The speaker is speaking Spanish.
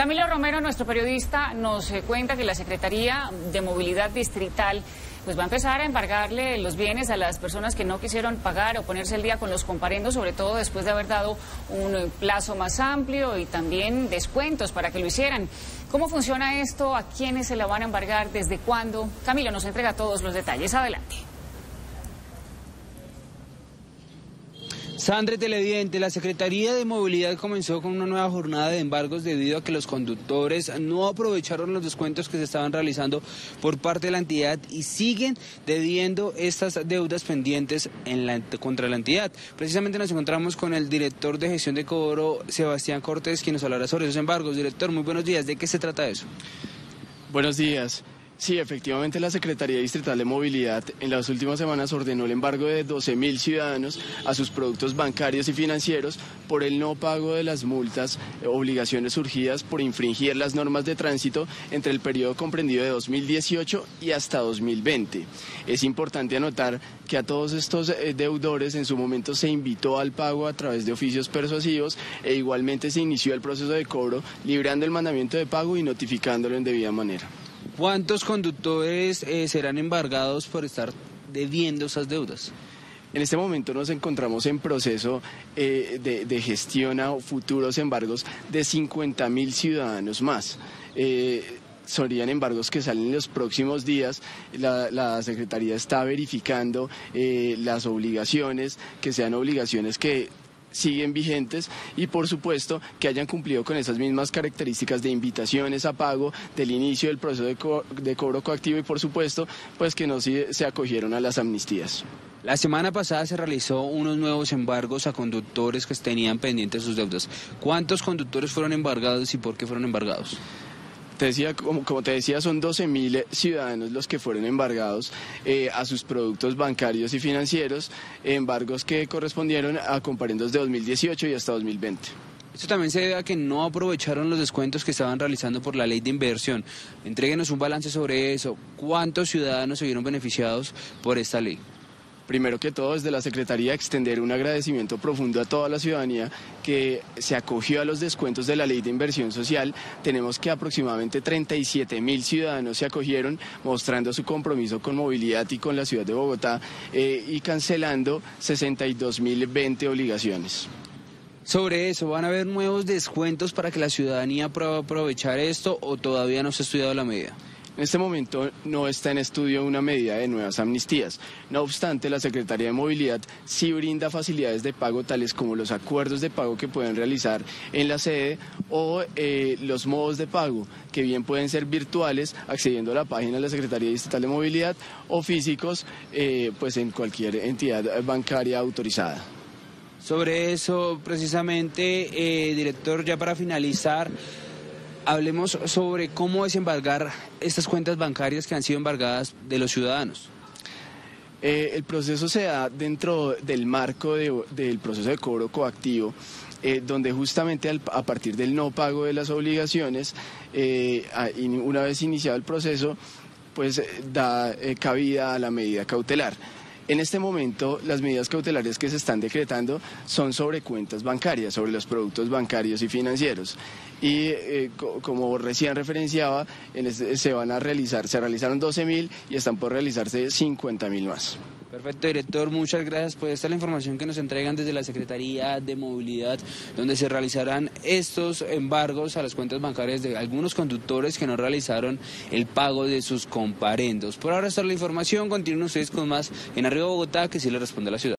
Camilo Romero, nuestro periodista, nos cuenta que la Secretaría de Movilidad Distrital pues va a empezar a embargarle los bienes a las personas que no quisieron pagar o ponerse al día con los comparendos, sobre todo después de haber dado un plazo más amplio y también descuentos para que lo hicieran. ¿Cómo funciona esto? ¿A quiénes se la van a embargar? ¿Desde cuándo? Camilo nos entrega todos los detalles. Adelante. Sandra, televidente, la Secretaría de Movilidad comenzó con una nueva jornada de embargos debido a que los conductores no aprovecharon los descuentos que se estaban realizando por parte de la entidad y siguen debiendo estas deudas pendientes contra la entidad. Precisamente nos encontramos con el director de gestión de cobro, Sebastián Cortés, quien nos hablará sobre esos embargos. Director, muy buenos días. ¿De qué se trata eso? Buenos días. Sí, efectivamente la Secretaría Distrital de Movilidad en las últimas semanas ordenó el embargo de 12.000 ciudadanos a sus productos bancarios y financieros por el no pago de las multas, obligaciones surgidas por infringir las normas de tránsito entre el periodo comprendido de 2018 y hasta 2020. Es importante anotar que a todos estos deudores en su momento se invitó al pago a través de oficios persuasivos e igualmente se inició el proceso de cobro librando el mandamiento de pago y notificándolo en debida manera. ¿Cuántos conductores serán embargados por estar debiendo esas deudas? En este momento nos encontramos en proceso de gestión a futuros embargos de 50.000 ciudadanos más. Serían embargos que salen en los próximos días. La Secretaría está verificando las obligaciones, que sean obligaciones que siguen vigentes y por supuesto que hayan cumplido con esas mismas características de invitaciones a pago del inicio del proceso de cobro coactivo y por supuesto pues que no se acogieron a las amnistías. La semana pasada se realizó unos nuevos embargos a conductores que tenían pendientes sus deudas. ¿Cuántos conductores fueron embargados y por qué fueron embargados? Como te decía, son 12.000 ciudadanos los que fueron embargados a sus productos bancarios y financieros, embargos que correspondieron a comparendos de 2018 y hasta 2020. Esto también se debe a que no aprovecharon los descuentos que estaban realizando por la ley de inversión. Entréguenos un balance sobre eso. ¿Cuántos ciudadanos se vieron beneficiados por esta ley? Primero que todo, desde la Secretaría extender un agradecimiento profundo a toda la ciudadanía que se acogió a los descuentos de la Ley de Inversión Social. Tenemos que aproximadamente 37.000 ciudadanos se acogieron, mostrando su compromiso con movilidad y con la ciudad de Bogotá y cancelando 62.020 obligaciones. Sobre eso, ¿van a haber nuevos descuentos para que la ciudadanía pueda aprovechar esto o todavía no se ha estudiado la medida? En este momento no está en estudio una medida de nuevas amnistías. No obstante, la Secretaría de Movilidad sí brinda facilidades de pago tales como los acuerdos de pago que pueden realizar en la sede o los modos de pago que bien pueden ser virtuales accediendo a la página de la Secretaría Distrital de Movilidad o físicos pues en cualquier entidad bancaria autorizada. Sobre eso precisamente, director, ya para finalizar, hablemos sobre cómo desembargar estas cuentas bancarias que han sido embargadas de los ciudadanos. El proceso se da dentro del marco del proceso de cobro coactivo, donde justamente a partir del no pago de las obligaciones, una vez iniciado el proceso, pues da cabida a la medida cautelar. En este momento, las medidas cautelares que se están decretando son sobre cuentas bancarias, sobre los productos bancarios y financieros. Y como recién referenciaba, se realizaron 12.000 y están por realizarse 50.000 más. Perfecto, director, muchas gracias. Pues esta es la información que nos entregan desde la Secretaría de Movilidad, donde se realizarán estos embargos a las cuentas bancarias de algunos conductores que no realizaron el pago de sus comparendos. Por ahora está la información, continúen ustedes con más en Arriba Bogotá, que sí le responde a la ciudad.